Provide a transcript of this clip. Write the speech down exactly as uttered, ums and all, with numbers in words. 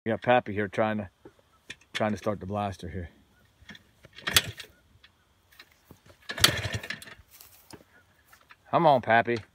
We got Pappy here trying to trying to start the blaster here. Come on, Pappy.